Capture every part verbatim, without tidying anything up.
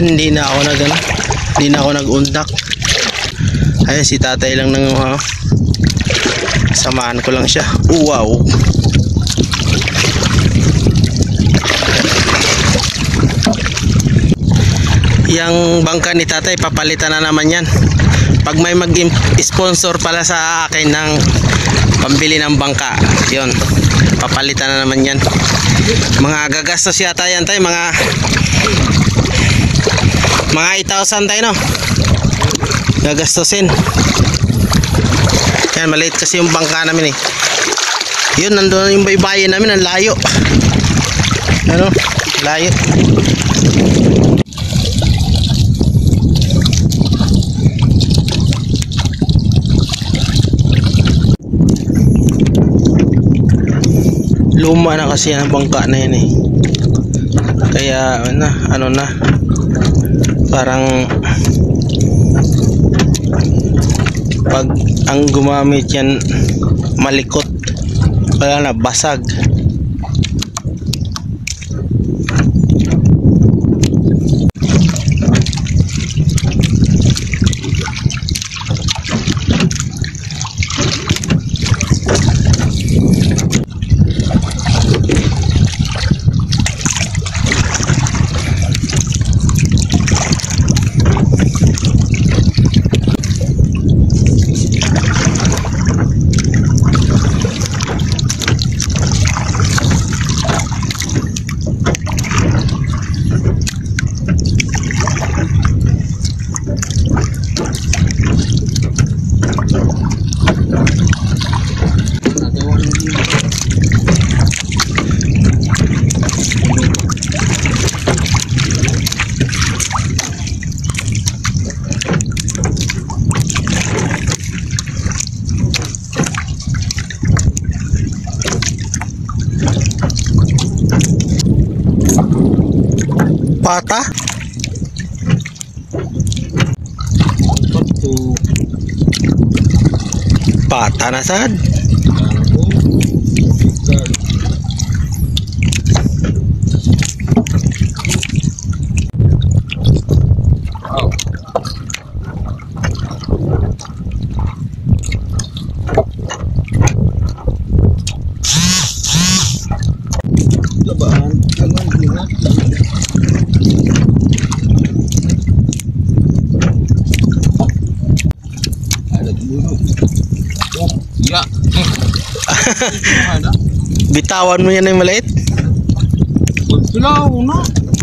hindi na ako nag ano, hindi na ako nag-undak. Ayun, si tatay lang nang uh, samahan ko lang siya. Oh, wow. Yang bangka ni tatay, papalitan na naman yan. Pag may mag-sponsor pala sa akin ng pambili ng bangka, yun, papalitan na naman yan. Mga gagastos yata yan tayo, mga mga eight thousand tayo, no? Gagastusin. Yan, maliit kasi yung bangka namin eh. Yun, nandun yung baybayin namin, ang layo. Ano? Layo. Luma na kasi ang bangka na yun eh. Kaya ano, ano na, parang pag ang gumamit yan malikot, kaya na basag. Pata? Pata na sad. Ya. Bitawan mo yan yung maliit. Wala, una.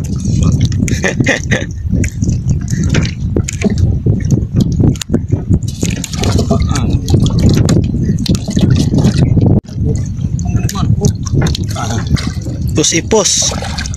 Ipos-ipos.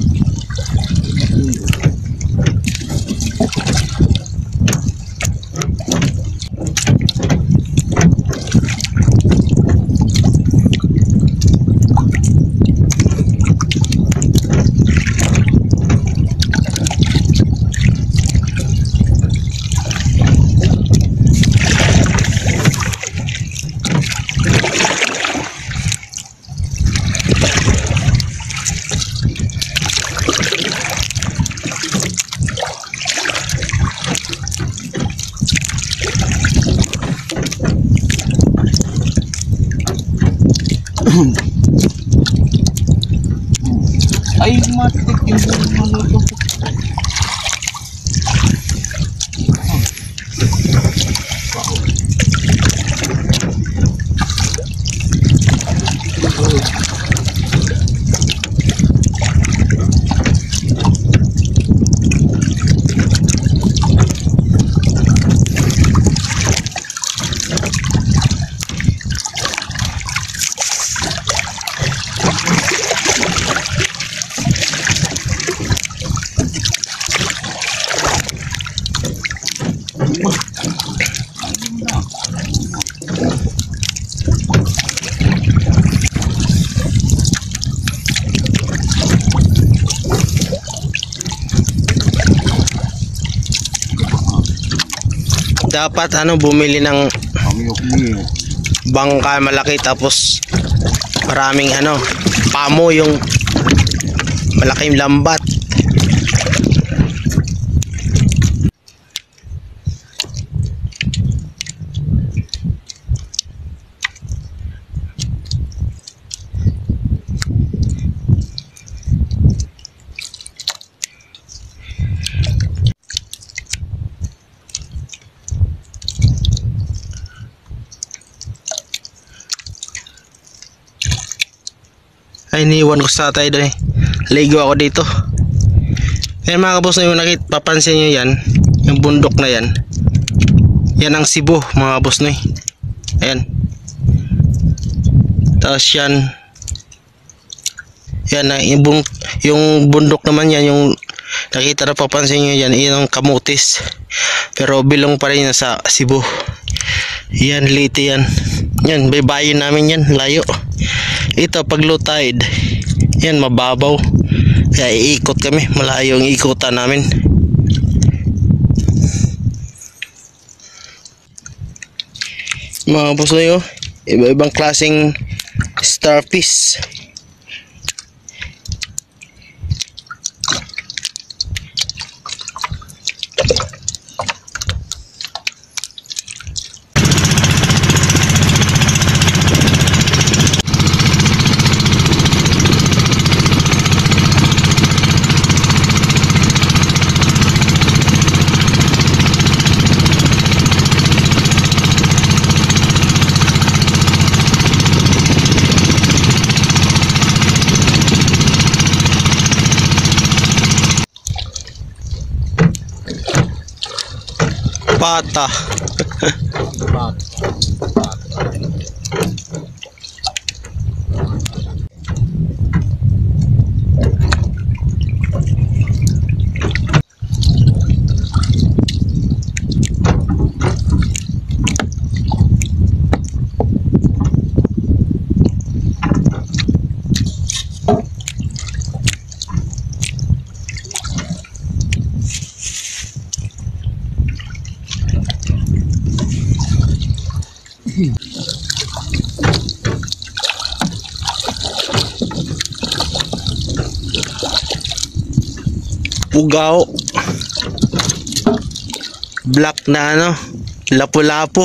Ay, matik yung mga ito. Dapat ano, bumili ng bangka malaki, tapos maraming ano, pamo, yung malaking lambat. iniwan ko sa tatay doon eh. Ligo ako dito. Ayan mga kaboss Noy, nakit, papansin nyo yan, yung bundok na yan. Yan ang Cebu mga kaboss Noy. Ayan. Tapos yan. Yan na, yung, bun yung bundok naman yan, yung nakita na papansin nyo yan, yan ang Kamutis. Pero bilong pa rin sa Cebu. Yan, Leyte yan. Yan, baybayin namin yan, layo. Ito, pag low tide, yan, mababaw. Kaya iikot kami, malayo ang ikutan namin. Mga boss Noy, iba-ibang klaseng starfish. Pata. Pugaw. Black na ano, lapu-lapu.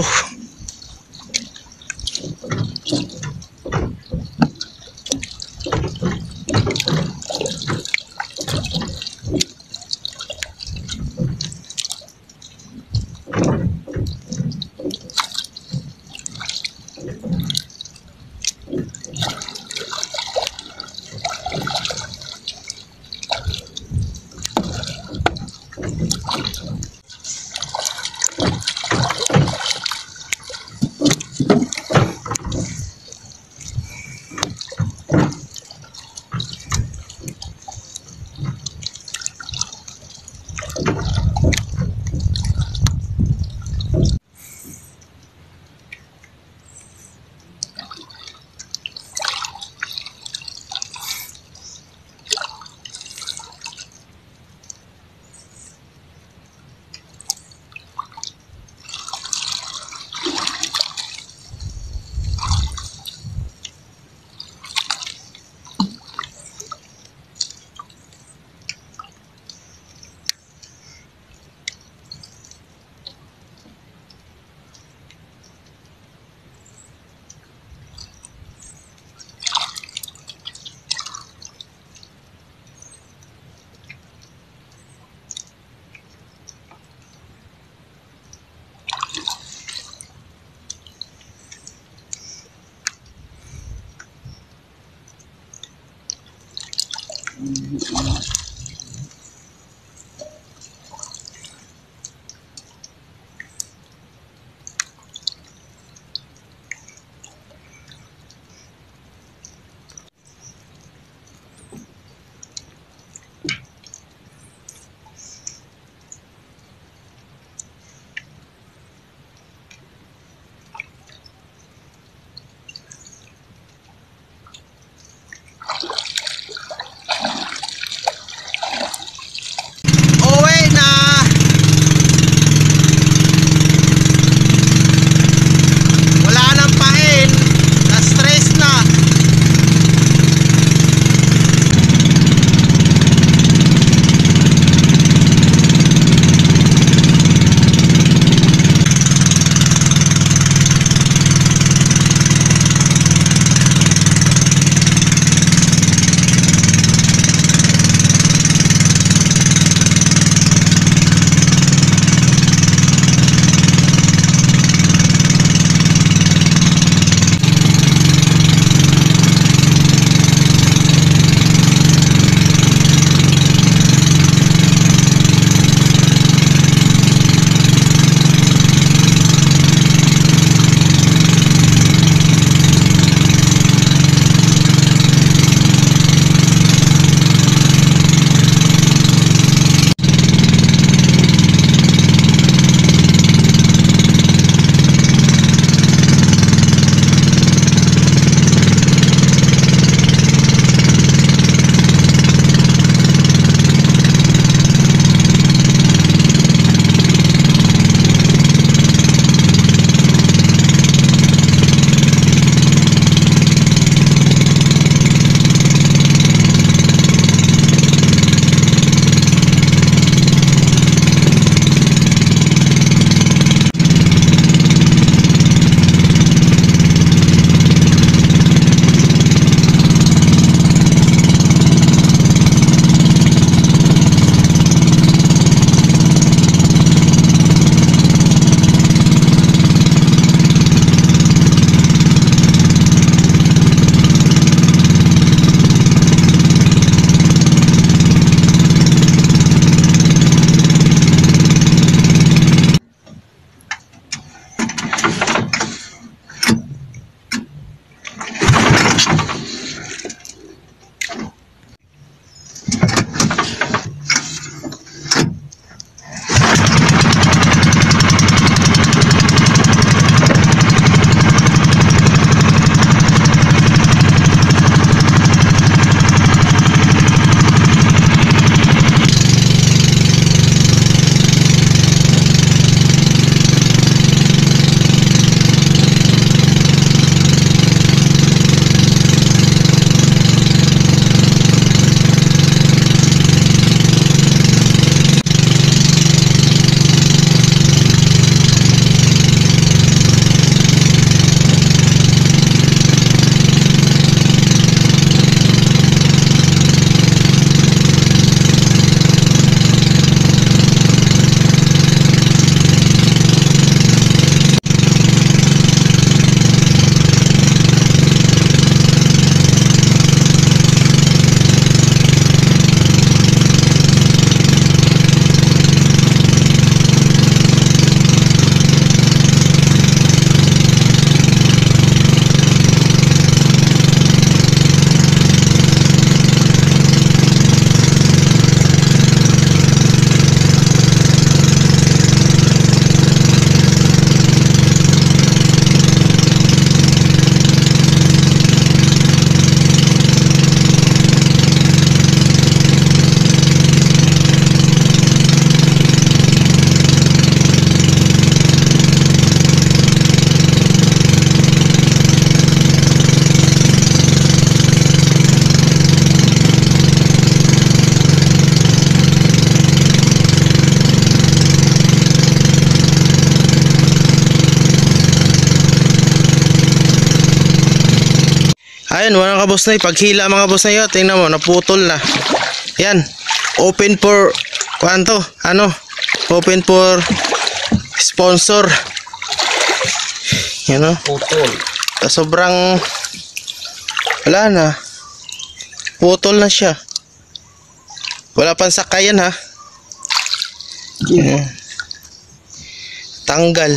Ayun, mga kabos na paghila mga kabos na yun, tingnan mo, naputol na. Yan, open for, kuanto, ano, open for sponsor. Yan o, Putol. sobrang, wala na, putol na siya. Wala pang sakayan ha. Yan. Tanggal.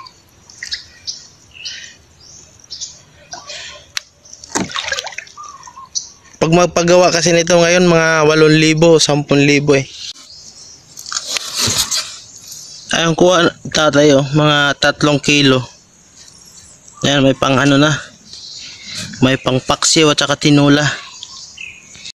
Pag magpagawa kasi nito ngayon mga walong libo, sampung libo eh. Ayun kuha tatay oh, mga tatlong kilo. Ayan, may pang ano na. May pang paksiw at saka tinula.